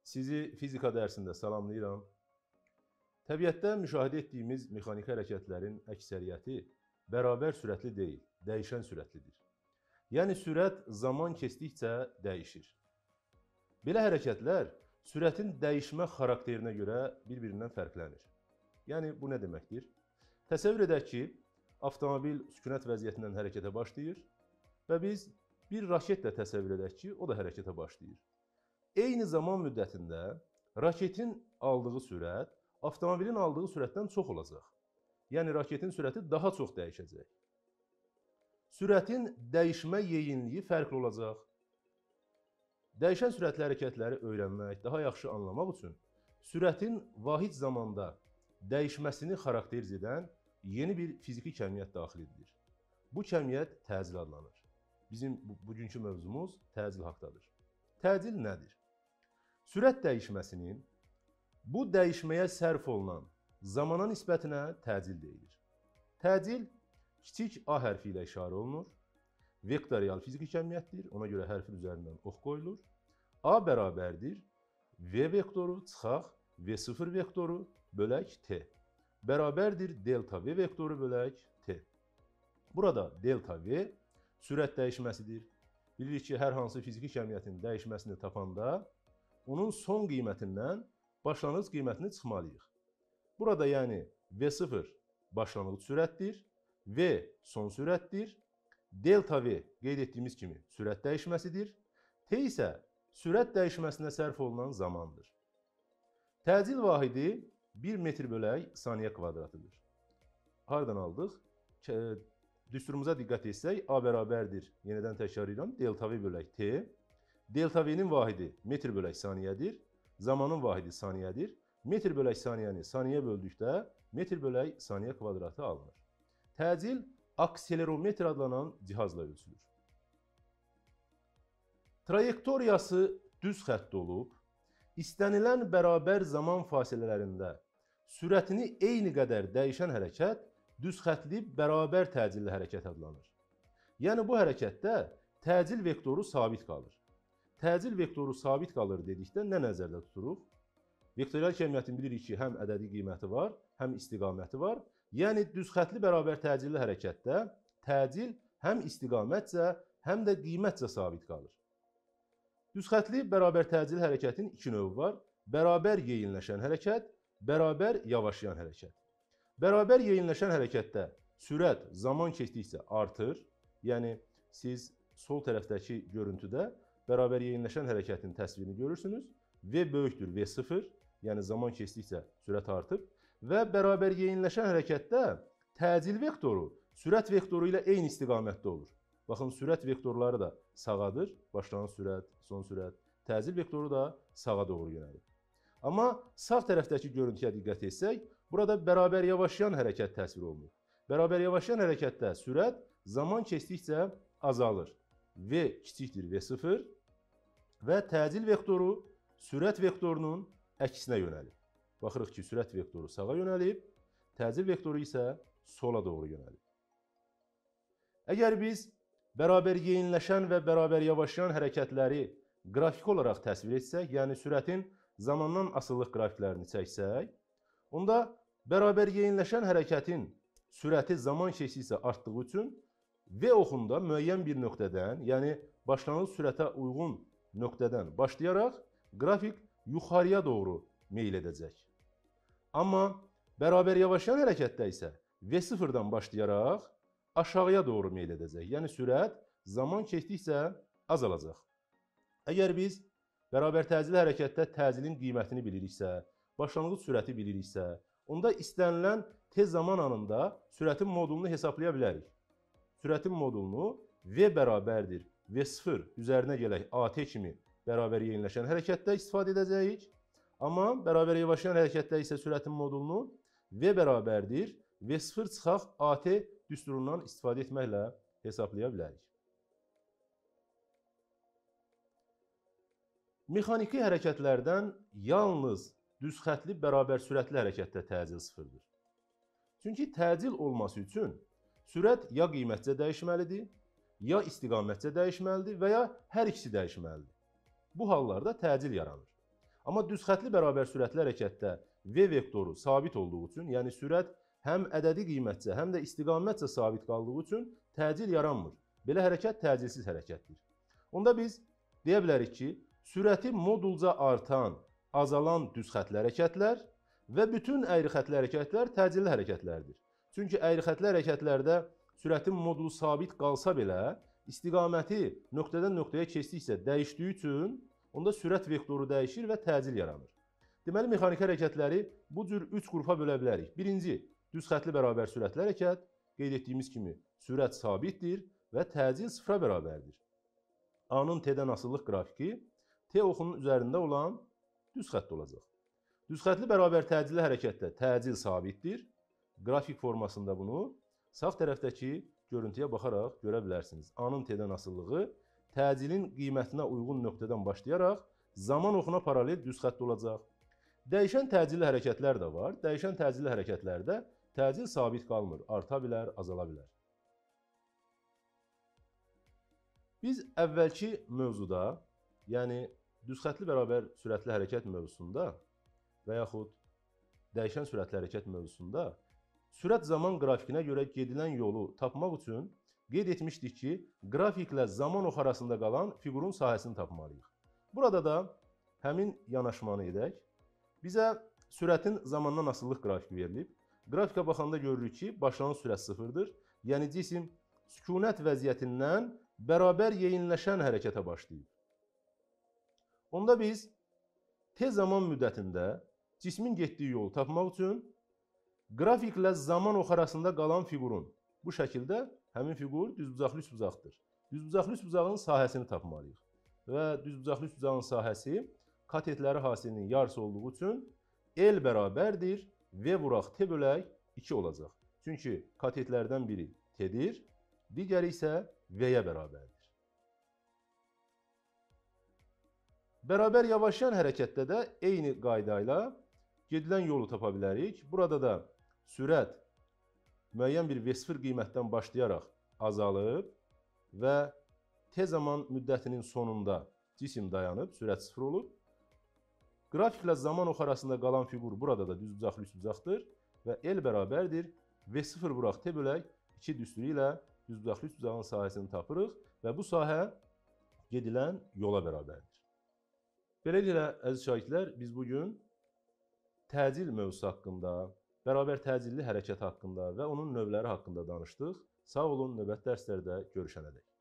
Sizi fizika dərsində salamlayıram. Təbiətdə müşahidə etdiyimiz mexaniki hərəkətlərin əksəriyyəti bərabər sürətli deyil, dəyişən sürətlidir. Yəni, sürət zaman keçdikcə dəyişir. Belə hərəkətlər sürətin dəyişmə xarakterinə görə bir-birindən fərqlənir. Yəni, bu nə deməkdir? Təsəvvür edək ki, avtomobil sükunət vəziyyətindən hərəkətə başlayır və biz bir raket də təsəvvür edək ki, o da hərəkətə başlayır. Eyni zaman müddətində raketin aldığı sürət avtomobilin aldığı sürətdən çox olacaq. Yəni, raketin sürəti daha çox dəyişəcək. Sürətin dəyişmə yeyinliyi fərqli olacaq. Dəyişən sürətli hərəkətləri öyrənmək, daha yaxşı anlamaq üçün sürətin vahid zamanda dəyişməsini xarakteriz edən yeni bir fiziki kəmiyyət daxil edilir. Bu kəmiyyət təcil adlanır. Bizim bugünkü mövzumuz təcil haqqdadır. Təcil nədir? Sürət dəyişməsinin bu dəyişməyə sərf olunan zamana nisbətinə təcil deyilir. Təcil kiçik A hərfi ilə işarə olunur. Vektorial fiziki kəmiyyətdir, ona görə hərfin üzərindən ox qoyulur. A bərabərdir V vektoru çıxaq V0 vektoru bölək T. Bərabərdir delta V vektoru bölək T. Burada delta V sürət dəyişməsidir. Bilirik ki, hər hansı fiziki kəmiyyətin dəyişməsini tapanda onun son qiymətindən başlanğıc qiymətini çıxmalıyıq. Burada yəni V0 başlanğıc sürətdir, V son sürətdir, delta V qeyd etdiyimiz kimi sürət dəyişməsidir, T isə sürət dəyişməsinə sərf olunan zamandır. Təcil vahidi 1 metr bölək saniyə kvadratıdır. Hardan aldıq? Düsturumuza diqqət etsək, A bərabərdir, yenidən təkrar edirəm, delta V bölək T. Delta V-nin vahidi metr bölək saniyədir. Zamanın vahidi saniyədir. Metr bölək saniyəni saniyə böldükdə metr bölək saniyə kvadratı alınır. Təcil akselerometr adlanan cihazla ölçülür. Trayektoriyası düz xətt olub, istənilən bərabər zaman fasilələrində sürətini eyni qədər dəyişən hərəkət düz xəttli bərabər təcilli hərəkət adlanır. Yəni, bu hərəkətdə təcil vektoru sabit qalır. Təcil vektoru sabit qalır dedikdə nə nəzərdə tuturuq? Vektorial kəmiyyətin bilirik ki, həm ədədi qiyməti var, həm istiqaməti var. Yəni, düzxətli bərabər təcilli hərəkətdə təcil həm istiqamətcə, həm də qiymətcə sabit qalır. Düzxətli bərabər təcilli hərəkətin iki növü var. Bərabər yeyinləşən hərəkət, bərabər yavaşlayan hərəkət. Bərabər yeyinləşən hərəkətdə sürət zaman keçdikcə artır. Yəni, siz sol tərəfdəki görüntüdə bərabər yeyinləşən hərəkətin təsvirini görürsünüz. V böyükdür V0, yəni zaman keçdikcə sürət artıb. Və bərabər yeyinləşən hərəkətdə təcil vektoru sürət vektoru ilə eyni istiqamətdə olur. Baxın, sürət vektorları da sağadır. Başlanğıc sürət, son sürət. Təcil vektoru da sağa doğru yönəlir. Amma sağ tərəfdəki görüntüyə diqqət etsək, burada bərabər yavaşlayan hərəkət təsvir olunur. Bərabər yavaşlayan hərəkətdə sürət zaman keçdikcə azalır. V kiçikdir V0 və təcil vektoru sürət vektorunun əksinə yönəlib. Baxırıq ki, sürət vektoru sağa yönəlib, təcil vektoru isə sola doğru yönəlib. Əgər biz bərabər yeyinləşən və bərabər yavaşlayan hərəkətləri qrafik olaraq təsvir etsək, yəni sürətin zamandan asılılıq qrafiklərini çəksək, onda bərabər yeyinləşən hərəkətin sürəti zaman keçdikcə artdığı üçün V oxunda müəyyən bir nöqtədən, yəni başlanğıc sürətə uyğun nöqtədən başlayaraq qrafik yuxarıya doğru meyl edəcək. Amma bərabər yavaşlayan hərəkətdə isə V0-dan başlayaraq aşağıya doğru meyl edəcək. Yəni sürət zaman keçdikcə azalacaq. Əgər biz bərabər təcilli hərəkətdə təcilin qiymətini biliriksə, başlanğıc sürəti biliriksə, onda istənilən tez zaman anında sürətin modulunu hesablaya bilərik. Sürətin modulunu V bərabərdir V0 üzərinə gələk AT kimi bərabər yeyinləşən hərəkətdə istifadə edəcəyik. Amma bərabər yavaşlayan hərəkətdə isə sürətin modulunu V bərabərdir V0 çıxaq AT düsturundan istifadə etməklə hesablaya bilərik. Mexaniki hərəkətlərdən yalnız düzxətli bərabər sürətli hərəkətdə təcil sıfırdır. Çünki təcil olması üçün sürət ya qiymətcə dəyişməlidir, ya istiqamətcə dəyişməlidir və ya hər ikisi dəyişməlidir. Bu hallarda təcil yaranır. Amma düz xətli bərabər sürətli hərəkətdə v vektoru sabit olduğu üçün, yəni sürət həm ədədi qiymətcə, həm də istiqamətcə sabit qaldığı üçün təcil yaranmır. Belə hərəkət təcilsiz hərəkətdir. Onda biz deyə bilərik ki, sürəti modulca artan, azalan düz xətli hərəkətlər və bütün əyri xətli hərəkətlər təcilli hərəkətlərdir. Çünki əyri xətli hərəkətlərdə sürətin modulu sabit qalsa belə, istiqaməti nöqtədən nöqtəyə keçdikcə dəyişdiyi üçün onda sürət vektoru dəyişir və təcil yaranır. Deməli, mexaniki hərəkətləri bu cür 3 qrupa bölə bilərik. Birinci, düz xətli bərabər sürətli hərəkət. Qeyd etdiyimiz kimi, sürət sabitdir və təcil sıfıra bərabərdir. A-nın T-dən asılılıq qrafiki T oxunun üzərində olan düz xətt olacaq. Düz xətli bərabər təcilli hərəkətdə təcil sabitdir. Qrafik formasında bunu sağ tərəfdəki görüntüyə baxaraq görə bilərsiniz. A-nın T-dən asılılığı təcilin qiymətinə uyğun nöqtədən başlayaraq zaman oxuna paralel düz xətt olacaq. Dəyişən təcilli hərəkətlər də var. Dəyişən təcilli hərəkətlərdə təcil sabit qalmır, arta bilər, azala bilər. Biz əvvəlki mövzuda, yəni düz xətli bərabər sürətli hərəkət mövzusunda və yaxud dəyişən sürətli hərəkət mövzusunda sürət zaman qrafikinə görə gedilən yolu tapmaq üçün qeyd etmişdik ki, qrafiklə zaman ox arasında qalan fiqurun sahəsini tapmalıyıq. Burada da həmin yanaşmanı edək. Bizə sürətin zamandan asılılıq qrafiki verilib. Qrafikə baxanda görürük ki, başlanğıc sürət sıfırdır. Yəni cisim sükunət vəziyyətindən bərabər yeyinləşən hərəkətə başlayıb. Onda biz tez zaman müddətində cismin getdiyi yolu tapmaq üçün qrafiklə zaman ox arasında qalan fiqurun bu şəkildə həmin fiqur düzbucaqlı üçbucaqdır. Düzbucaqlı üçbucağın sahəsini tapmalıyıq. Və düzbucaqlı üçbucağın sahəsi katetləri hasilinin yarısı olduğu üçün L bərabərdir V vuraq T bölək 2 olacaq. Çünki katetlərdən biri T'dir, digəri isə V-yə bərabərdir. Bərabər yavaşlayan hərəkətdə də eyni qayda ilə gedilən yolu tapa bilərik. Burada da sürət müəyyən bir V0 qiymətdən başlayaraq azalıb və T zaman müddətinin sonunda cisim dayanıb, sürət sıfır olub. Qrafiklə zaman ox arasında qalan fiqur burada da düzbucaqlı üçbucaqdır və L bərabərdir V0 vuraq T bölək 2 düsturu ilə düzbucaqlı üçbucağın sahəsini tapırıq və bu sahə gedilən yola bərabərdir. Beləliklə, əziz şagirdlər, biz bugün təcil mövzusu haqqında, bərabər təcilli hərəkət haqqında və onun növləri haqqında danışdıq. Sağ olun, növbəti dərslərdə görüşənədək.